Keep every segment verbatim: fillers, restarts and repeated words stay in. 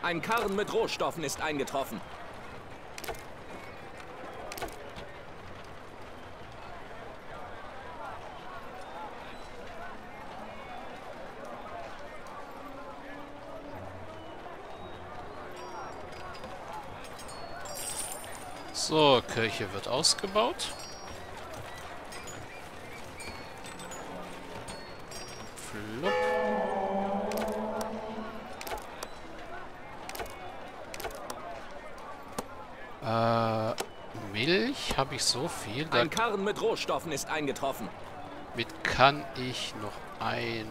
Ein Karren mit Rohstoffen ist eingetroffen. So, Kirche wird ausgebaut. Flupp. Äh, Milch habe ich so viel. Da Ein Karren mit Rohstoffen ist eingetroffen. mit kann ich noch eine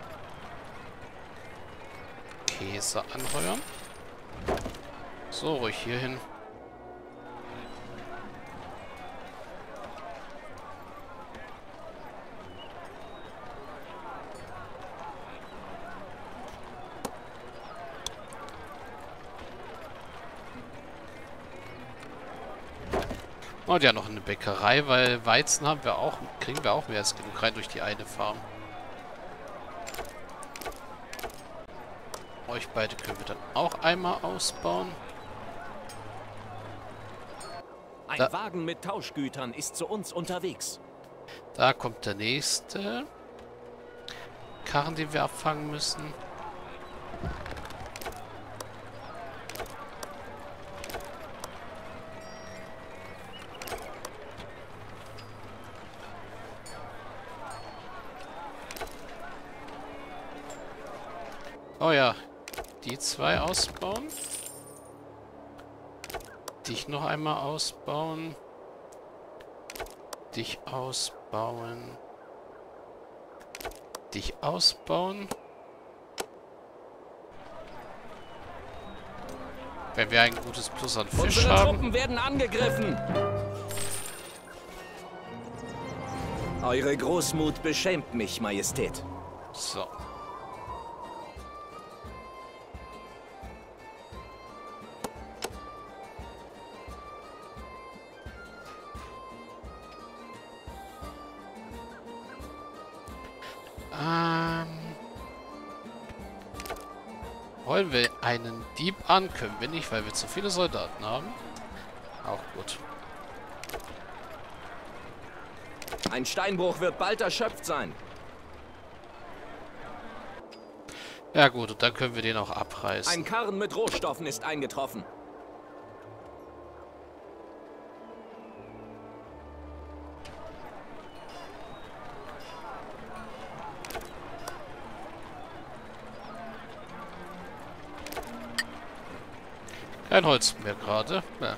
Käse anheuern. So, ruhig hier hin. Und ja, noch eine Bäckerei, weil Weizen haben wir auch, kriegen wir auch mehr als genug rein durch die eine Farm. Euch beide können wir dann auch einmal ausbauen. Ein Da- Wagen mit Tauschgütern ist zu uns unterwegs. Da kommt der nächste Karren, den wir abfangen müssen. Oh ja, die zwei ausbauen. Dich noch einmal ausbauen. Dich ausbauen. Dich ausbauen. Wenn wir ein gutes Plus an Fisch Unsere haben. Truppen werden angegriffen. Eure Großmut beschämt mich, Majestät. So. Ähm. Wollen wir einen Dieb an? Können wir nicht, weil wir zu viele Soldaten haben. Auch gut. Ein Steinbruch wird bald erschöpft sein. Ja gut, und dann können wir den auch abreißen. Ein Karren mit Rohstoffen ist eingetroffen. Kein Holz mehr gerade. Ja.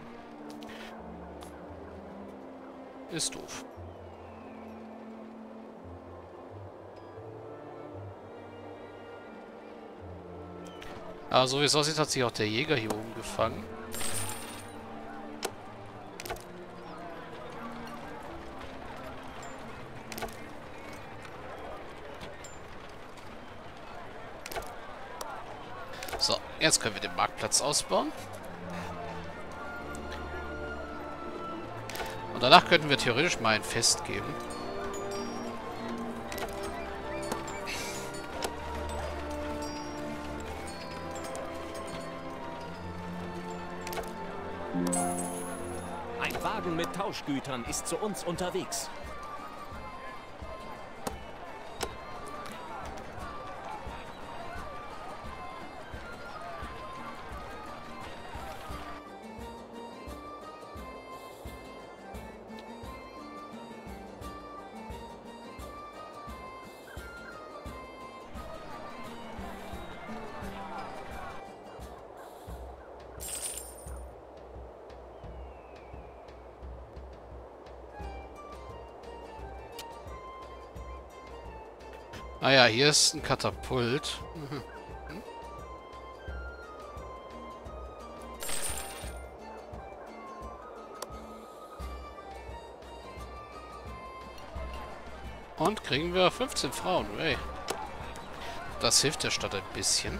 Ist doof. Aber so wie es aussieht, hat sich auch der Jäger hier oben gefangen. So, jetzt können wir den Marktplatz ausbauen. Und danach könnten wir theoretisch mal ein Fest geben. Ein Wagen mit Tauschgütern ist zu uns unterwegs. Naja, hier ist ein Katapult. Mhm. Und kriegen wir fünfzehn Frauen. Hey. Das hilft der Stadt ein bisschen.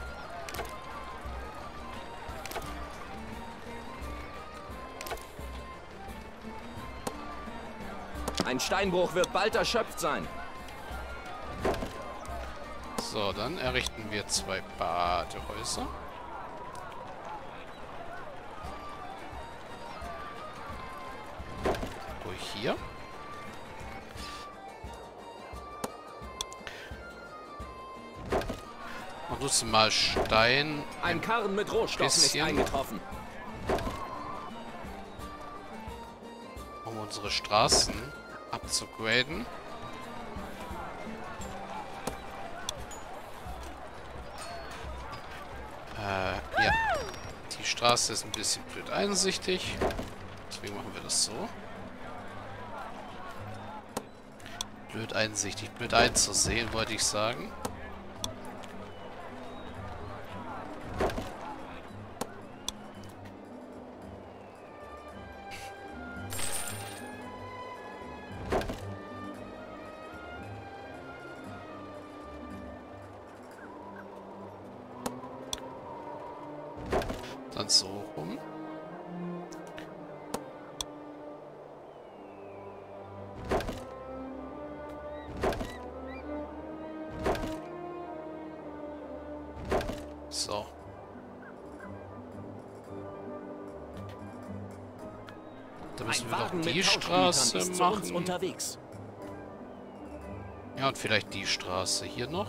Ein Steinbruch wird bald erschöpft sein. So, dann errichten wir zwei Badehäuser. hier. Und nutzen mal Stein. Ein Karren mit Rohstoffen ist bisschen. eingetroffen. Um unsere Straßen abzugraden. Äh, ja. Die Straße ist ein bisschen blöd einsichtig. Deswegen machen wir das so. Blöd einsichtig, blöd einzusehen, wollte ich sagen. Dann so rum. So. Da müssen wir doch die Straße machen. Unterwegs. Ja, und vielleicht die Straße hier noch.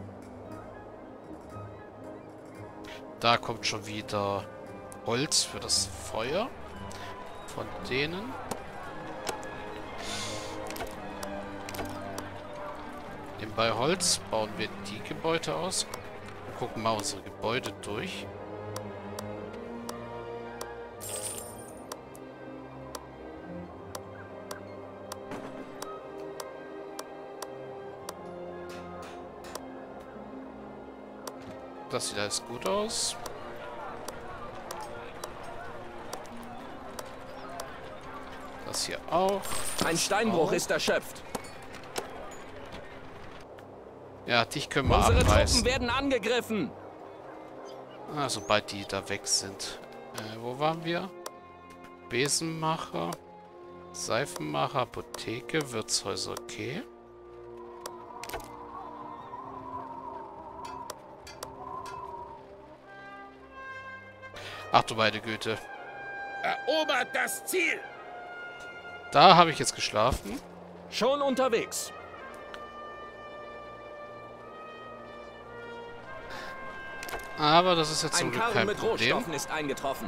Da kommt schon wieder Holz für das Feuer von denen. Nebenbei Holz bauen wir die Gebäude aus. Und gucken mal unsere Gebäude durch. Das sieht alles gut aus. Das hier auch. Ein Steinbruch auch. ist erschöpft. Ja, dich können wir Unsere abreißen. Truppen werden angegriffen. Ah, sobald die da weg sind. Äh, wo waren wir? Besenmacher, Seifenmacher, Apotheke, Wirtshäuser, okay. Ach du meine Güte. Erobert das Ziel! Da habe ich jetzt geschlafen. Schon unterwegs. Aber das ist jetzt zum Ein Glück Karren kein mit Problem. Rohstoffen ist eingetroffen.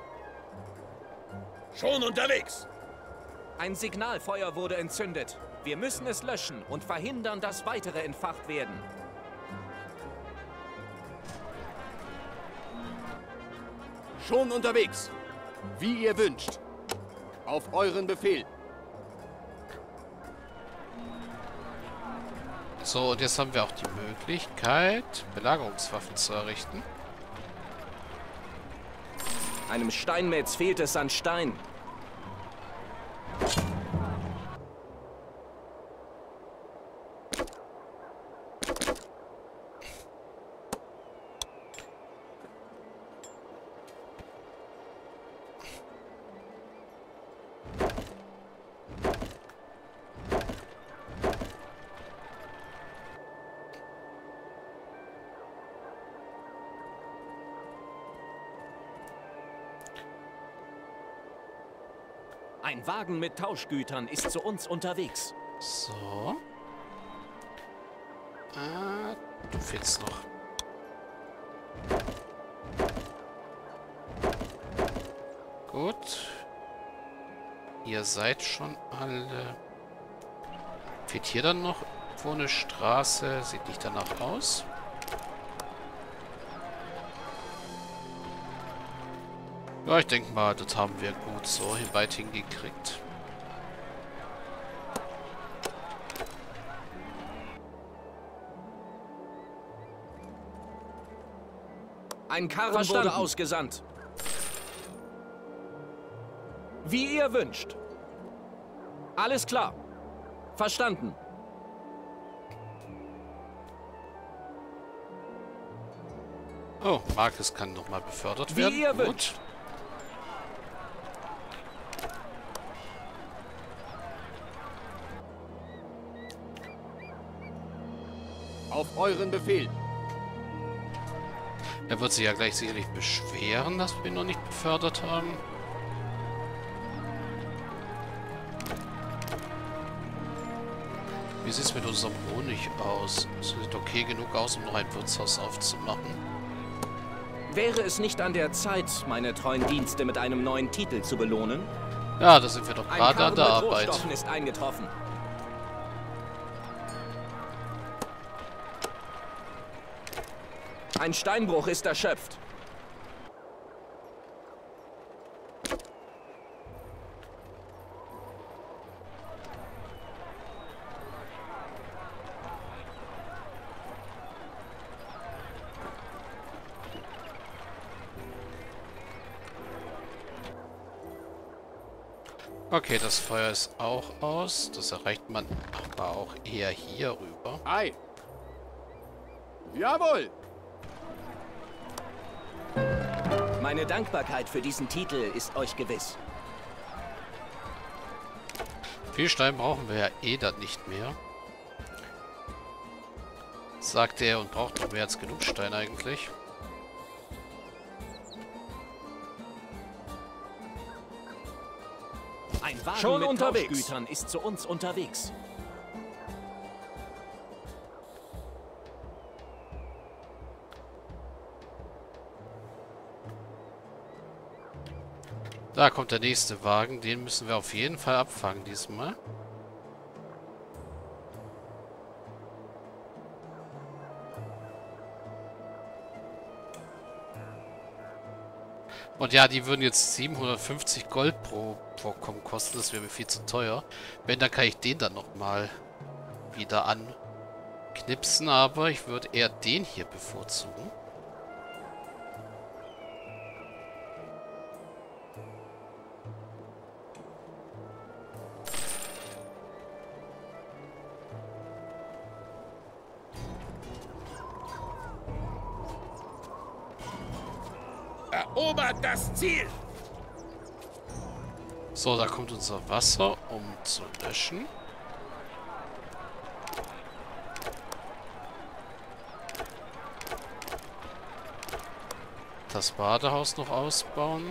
Schon unterwegs! Ein Signalfeuer wurde entzündet. Wir müssen es löschen und verhindern, dass weitere entfacht werden. Schon unterwegs! Wie ihr wünscht. Auf euren Befehl. So, und jetzt haben wir auch die Möglichkeit, Belagerungswaffen zu errichten. Einem Steinmetz fehlt es an Stein. Ein Wagen mit Tauschgütern ist zu uns unterwegs. So. Ah, du fehlst noch. Gut. Ihr seid schon alle. Fehlt hier dann noch wo eine Straße? Sieht nicht danach aus. Ja, ich denke mal, das haben wir gut so weit hingekriegt. Ein Karren wurde ausgesandt. Wie ihr wünscht. Alles klar. Verstanden. Oh, Marcus kann nochmal befördert Wie werden. ihr Gut. wünscht. Auf euren Befehl. Er wird sich ja gleich sicherlich beschweren, dass wir ihn noch nicht befördert haben. Wie sieht es mit unserem Honig aus? Es sieht okay genug aus, um noch ein Wirtshaus aufzumachen. Wäre es nicht an der Zeit, meine treuen Dienste mit einem neuen Titel zu belohnen? Ja, da sind wir doch gerade an der Ein Karren mit Arbeit. Rohstoffen ist eingetroffen. Ein Steinbruch ist erschöpft. Okay, das Feuer ist auch aus. Das erreicht man aber auch eher hier rüber. Ei. Jawohl. Meine Dankbarkeit für diesen Titel ist euch gewiss. Viel Stein brauchen wir ja eh dann nicht mehr. Sagt er und braucht noch mehr als genug Stein eigentlich. Ein Wagen Schon mit unterwegs. Tauschgütern ist zu uns unterwegs. Da kommt der nächste Wagen. Den müssen wir auf jeden Fall abfangen diesmal. Und ja, die würden jetzt siebenhundertfünfzig Gold pro Vorkommen kosten. Das wäre mir viel zu teuer. Wenn, dann kann ich den dann nochmal wieder anknipsen. Aber ich würde eher den hier bevorzugen. Erobert das Ziel! So, da kommt unser Wasser, um zu löschen. Das Badehaus noch ausbauen.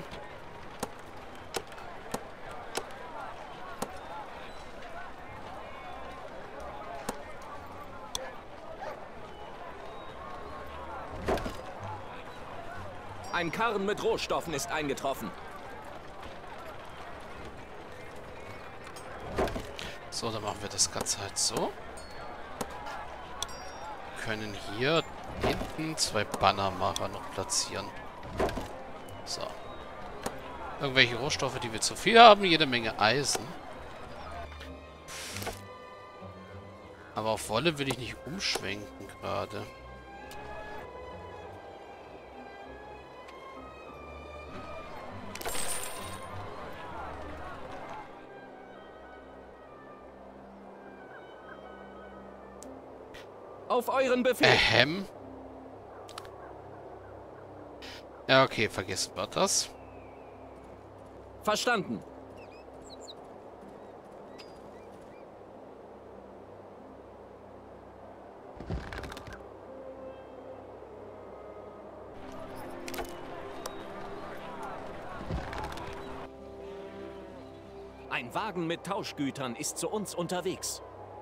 Ein Karren mit Rohstoffen ist eingetroffen. So, dann machen wir das Ganze halt so. Können hier hinten zwei Bannermacher noch platzieren. So. Irgendwelche Rohstoffe, die wir zu viel haben. Jede Menge Eisen. Aber auf Wolle will ich nicht umschwenken gerade. Auf euren Befehl. Ähm. Ja, okay, vergessen wir das. Verstanden. Ein Wagen mit Tauschgütern ist zu uns unterwegs.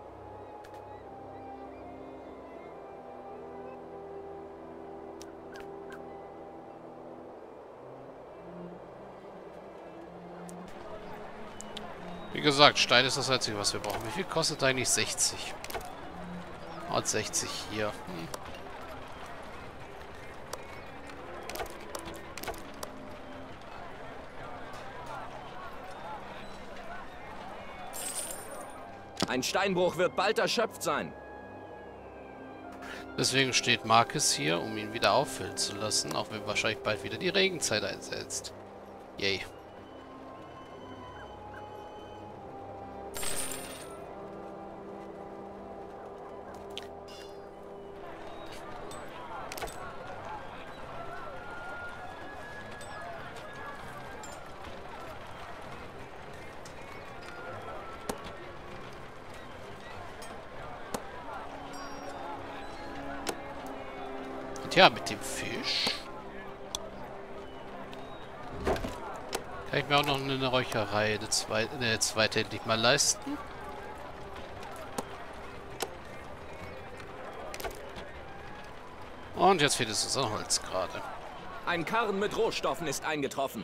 Wie gesagt, Stein ist das Einzige, was wir brauchen. Wie viel kostet eigentlich sechzig? Und sechzig hier. Hm. Ein Steinbruch wird bald erschöpft sein. Deswegen steht Marcus hier, um ihn wieder auffüllen zu lassen, auch wenn wahrscheinlich bald wieder die Regenzeit einsetzt. Yay. Ja, mit dem Fisch kann ich mir auch noch eine Räucherei, eine zweite, eine zweite endlich mal leisten. Und jetzt fehlt es uns an Holz gerade. Ein Karren mit Rohstoffen ist eingetroffen.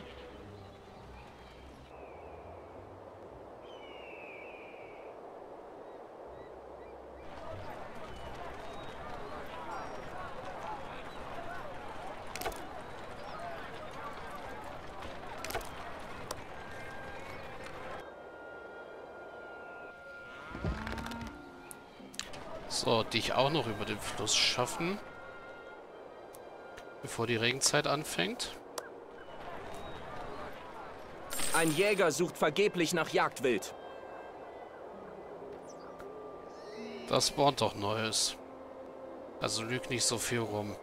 So, dich auch noch über den Fluss schaffen. Bevor die Regenzeit anfängt. Ein Jäger sucht vergeblich nach Jagdwild. Das spawnt doch Neues. Also lüg nicht so viel rum.